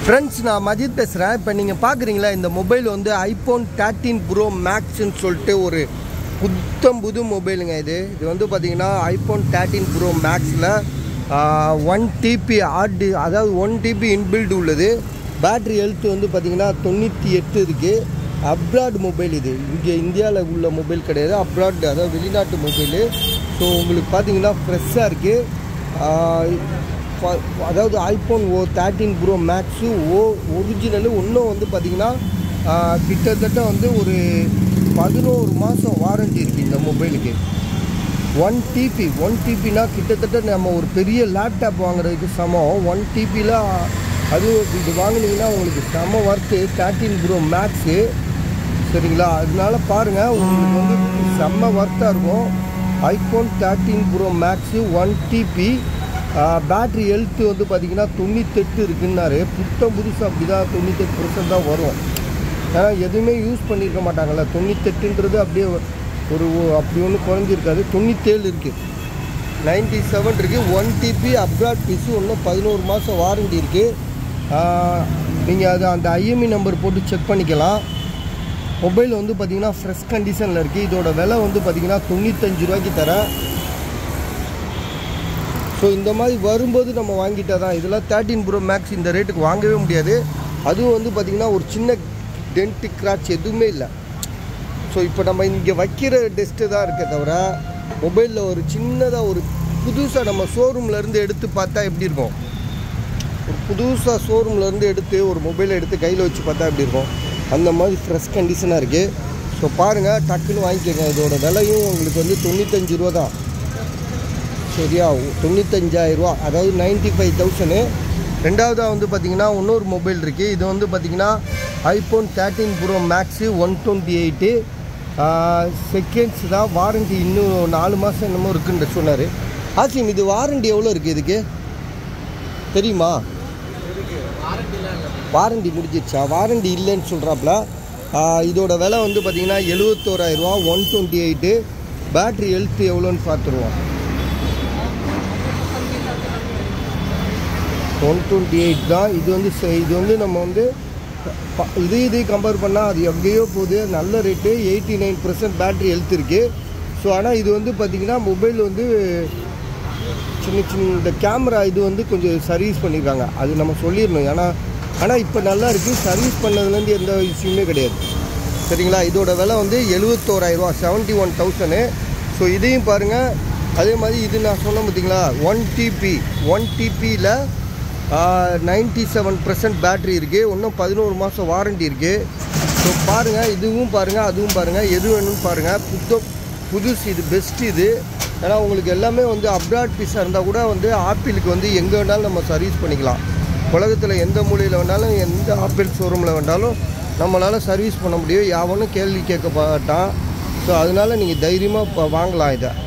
Friends, நான் மஜித் பேசுகிறேன். இப்போ நீங்கள் பார்க்குறீங்களா, இந்த மொபைல் வந்து ஐஃபோன் 13 ப்ரோ மேக்ஸ்ன்னு சொல்லிட்டு ஒரு புது மொபைலுங்க. இது வந்து பார்த்திங்கன்னா ஐஃபோன் 13 ப்ரோ மேக்ஸில் 1 TB ஹார்டு, அதாவது 1 TB இன்பில்ட் உள்ளது. பேட்ரி ஹெல்த் வந்து பார்த்திங்கன்னா 98 இருக்குது. அப்ராட் மொபைல் இது, இங்கே இந்தியாவில் உள்ள மொபைல் கிடையாது, அப்ராட், அதாவது வெளிநாட்டு மொபைலு. ஸோ உங்களுக்கு பார்த்திங்கன்னா ஃப்ரெஷ்ஷாக இருக்குது. அதாவது ஐஃபோன் 13 ப்ரோ மேக்ஸு ஒரிஜினலு. இன்னும் வந்து பார்த்திங்கன்னா கிட்டத்தட்ட வந்து ஒரு 11 மாதம் வாரண்ட்டி இருக்குது இந்த மொபைலுக்கு. 1 TBனா கிட்டத்தட்ட நம்ம ஒரு பெரிய லேப்டாப் வாங்குறதுக்கு சமம். 1 TBயில் அதுவும் இது வாங்கினீங்கன்னா உங்களுக்கு செம ஒர்த்து. 13 ப்ரோ மேக்ஸு, சரிங்களா? அதனால பாருங்கள், உங்களுக்கு வந்து செம்ம ஒர்த்தாக இருக்கும். IPhone 13 pro max 1 TB. Battery health வந்து பார்த்திங்கன்னா 98 இருக்குன்னாரு. புதுசாக அப்படி தான் 98% தான் வரும். ஏன்னா எதுவுமே யூஸ் பண்ணியிருக்க மாட்டாங்கள்ல. 98ன்றது அப்படியே அப்படி ஒன்றும் குறைஞ்சிருக்காது. 97 இருக்குது, 97 இருக்குது. 1 TB அப்ராட் பீஸு. இன்னும் 11 மாதம் வாரண்டி இருக்குது. நீங்கள் அது அந்த IMEI நம்பர் போட்டு செக் பண்ணிக்கலாம். மொபைல் வந்து பார்த்திங்கன்னா ஃப்ரெஷ் கண்டிஷனில் இருக்குது. இதோட விலை வந்து பார்த்திங்கன்னா 95 ரூபாய்க்கு தரேன். ஸோ இந்த மாதிரி வரும்போது நம்ம வாங்கிட்டால் தான். இதெல்லாம் 13 ப்ரோ மேக்ஸ் இந்த ரேட்டுக்கு வாங்கவே முடியாது. அதுவும் வந்து பார்த்திங்கன்னா ஒரு சின்ன டென்ட்டு கிராச் எதுவுமே இல்லை. ஸோ இப்போ நம்ம இங்கே வைக்கிற டெஸ்ட்டு தான் இருக்க தவிர, மொபைலில் ஒரு சின்னதாக ஒரு புதுசாக நம்ம ஷோரூம்லேருந்து எடுத்து பார்த்தா எப்படி இருக்கும், ஒரு புதுசாக ஷோரூம்லேருந்து எடுத்து ஒரு மொபைலை எடுத்து கையில் வச்சு பார்த்தா எப்படி இருக்கும், அந்த மாதிரி ஃப்ரெஷ் கண்டிஷனாக இருக்குது. ஸோ பாருங்கள், டக்குன்னு வாங்கிக்கோங்க. இதோட விலையும் உங்களுக்கு வந்து 95 ரூபா தான், சரியா? 95,000 ரூபா, அதாவது 95,000. ரெண்டாவதாக வந்து பார்த்திங்கன்னா இன்னொரு மொபைல் இருக்குது. இது வந்து பார்த்திங்கன்னா ஐஃபோன் 13 ப்ரோ மேக்ஸு 128 செகண்ட்ஸ் தான். வாரண்ட்டி இன்னும் 4 மாதம் என்னமோ இருக்குன்னு சொன்னார். ஆசிம், இது வாரண்ட்டி எவ்வளோ இருக்குது இதுக்கு தெரியுமா? வாரண்ட்டி முடிஞ்சிருச்சா? வாரண்ட்டி இல்லைன்னு சொல்கிறாப்புல. இதோட விலை வந்து பார்த்திங்கன்னா 71,000 ரூபா, 128. பேட்ரி ஹெல்த் எவ்வளோன்னு பார்த்துருவோம். 128 தான். இது வந்து நம்ம வந்து இது கம்பேர் பண்ணால் அது எங்கேயோ போகுது. நல்ல ரேட்டு, 89% பேட்ரி ஹெல்த் இருக்குது. ஸோ ஆனால் இது வந்து பார்த்திங்கன்னா மொபைல் வந்து சின்ன இந்த கேமரா இது வந்து கொஞ்சம் சர்வீஸ் பண்ணியிருக்காங்க, அது நம்ம சொல்லிடணும். ஆனால் இப்போ நல்லா இருக்குது. சர்வீஸ் பண்ணதுலேருந்து எந்த விஷயமே கிடையாது, சரிங்களா? இதோட விலை வந்து 71,000 ரூபா, 71,000. ஸோ இதையும் பாருங்கள். அதே மாதிரி இது நான் சொன்னேன் பார்த்திங்களா, 1 TBயில் 97% பேட்ரி இருக்குது. இன்னும் 11 மாதம் வாரண்ட்டி இருக்குது. ஸோ பாருங்கள், இதுவும் பாருங்கள், அதுவும் பாருங்கள், எது வேணும்னு பாருங்கள். புதுசு, இது பெஸ்ட்டு இது. ஏன்னா உங்களுக்கு எல்லாமே வந்து அப்ராட் பீஸாக இருந்தால் கூட வந்து ஆப்பிளுக்கு வந்து எங்கே வேணாலும் நம்ம சர்வீஸ் பண்ணிக்கலாம். உலகத்தில் எந்த மூலையில் வேணாலும், எந்த ஆப்பிள் ஷோரூமில் வேணாலும் நம்மளால் சர்வீஸ் பண்ண முடியும். யாவனும் கேள்வி கேட்க மாட்டான். ஸோ அதனால் நீங்கள் தைரியமாக வாங்கலாம் இதை.